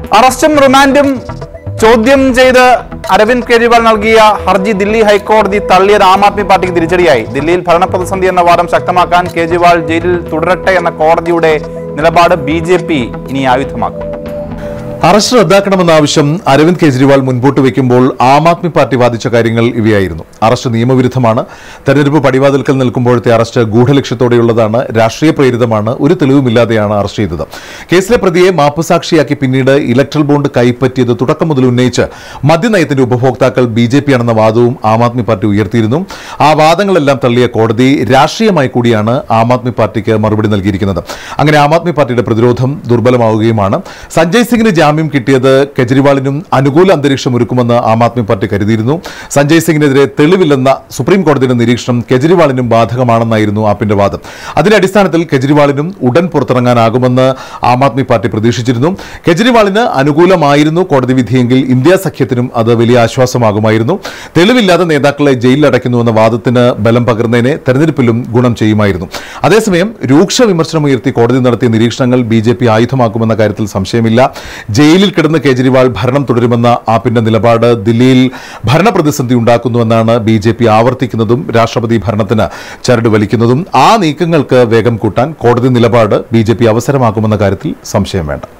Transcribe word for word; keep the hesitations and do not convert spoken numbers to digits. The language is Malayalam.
അറസ്റ്റും റിമാൻഡും ചോദ്യം ചെയ്ത് അരവിന്ദ് കെജ്രിവാൾ നൽകിയ ഹർജി ദില്ലി ഹൈക്കോടതി തള്ളിയത് ആം ആദ്മി പാർട്ടിക്ക് തിരിച്ചടിയായി. ദില്ലിയിൽ ഭരണപ്രതിസന്ധി എന്ന വാദം ശക്തമാക്കാൻ കെജ്രിവാൾ ജയിലിൽ തുടരട്ടെ എന്ന കോടതിയുടെ നിലപാട് ബി ജെ പി ഇനി ആയുധമാക്കും. അറസ്റ്റ് റദ്ദാക്കണമെന്ന ആവശ്യം അരവിന്ദ് കെജ്രിവാൾ മുൻപോട്ട് വയ്ക്കുമ്പോൾ ആം ആദ്മി പാർട്ടി വാദിച്ച കാര്യങ്ങൾ ഇവയായിരുന്നു. അറസ്റ്റ് നിയമവിരുദ്ധമാണ്, തെരഞ്ഞെടുപ്പ് പടിവാതിൽക്കൽ നിൽക്കുമ്പോഴത്തെ അറസ്റ്റ് ഗൂഢലക്ഷ്യത്തോടെയുള്ളതാണ്, രാഷ്ട്രീയ പ്രേരിതമാണ്, ഒരു തെളിവുമില്ലാതെയാണ് അറസ്റ്റ് ചെയ്തത്. കേസിലെ പ്രതിയെ മാപ്പുസാക്ഷിയാക്കി പിന്നീട് ഇലക്ട്രൽ ബോണ്ട് കൈപ്പറ്റിയത് തുടക്കം മുതൽ ഉന്നയിച്ച് മദ്യനയത്തിന്റെ ഉപഭോക്താക്കൾ ബി ജെ പി ആണെന്ന വാദവും ആം ആദ്മി പാർട്ടി ഉയർത്തിയിരുന്നു. ആ വാദങ്ങളെല്ലാം തള്ളിയ കോടതി രാഷ്ട്രീയമായി കൂടിയാണ് ആം ആദ്മി പാർട്ടിക്ക് മറുപടി നൽകിയിരിക്കുന്നത്. അങ്ങനെ ആം ആദ്മി പാർട്ടിയുടെ പ്രതിരോധം ദുർബലമാവുകയുമാണ്. സഞ്ജയ് സിംഗിന് ജാമ്യം കിട്ടിയത് കെജ്രിവാളിനും അനുകൂല അന്തരീക്ഷം ഒരുക്കുമെന്ന് ആം ആദ്മി പാർട്ടി കരുതിയിരുന്നു. സഞ്ജയ് സിംഗിനെതിരെ തെളിവില്ലെന്ന സുപ്രീം കോടതിയുടെ നിരീക്ഷണം കെജ്രിവാളിനും ബാധകമാണെന്നായിരുന്നു ആപ്പിന്റെ വാദം. അതിന്റെ അടിസ്ഥാനത്തിൽ കെജ്രിവാളിനും ഉടൻ പുറത്തിറങ്ങാനാകുമെന്ന് ആം ആദ്മി പാർട്ടി പ്രതീക്ഷിച്ചിരുന്നു. കെജ്രിവാളിന് അനുകൂലമായിരുന്നു കോടതി വിധിയെങ്കിൽ ഇന്ത്യ സഖ്യത്തിനും അത് വലിയ ആശ്വാസമാകുമായിരുന്നു. തെളിവില്ലാതെ നേതാക്കളെ ജയിലിലടയ്ക്കുന്നുവെന്ന വാദത്തിന് ബലം പകർന്നതിനെ തെരഞ്ഞെടുപ്പിലും ഗുണം ചെയ്യുമായിരുന്നു. അതേസമയം രൂക്ഷ വിമർശനമുയർത്തി കോടതി നടത്തിയ നിരീക്ഷണങ്ങൾ ബി ജെ പി ആയുധമാക്കുമെന്ന കാര്യത്തിൽ സംശയമില്ല. ജയിലിൽ കിടന്ന് കേജ്രിവാൾ ഭരണം തുടരുമെന്ന ആപ്പിന്റെ നിലപാട് ദില്ലിയിൽ ഭരണപ്രതിസന്ധി ഉണ്ടാക്കുന്നുവെന്നാണ് ബി ജെ പി ആവർത്തിക്കുന്നതും രാഷ്ട്രപതി ഭരണത്തിന് ചരട് വലിക്കുന്നതും. ആ നീക്കങ്ങൾക്ക് വേഗം കൂട്ടാൻ കോടതി നിലപാട് ബി ജെ പി അവസരമാക്കുമെന്ന കാര്യത്തിൽ സംശയം വേണ്ട.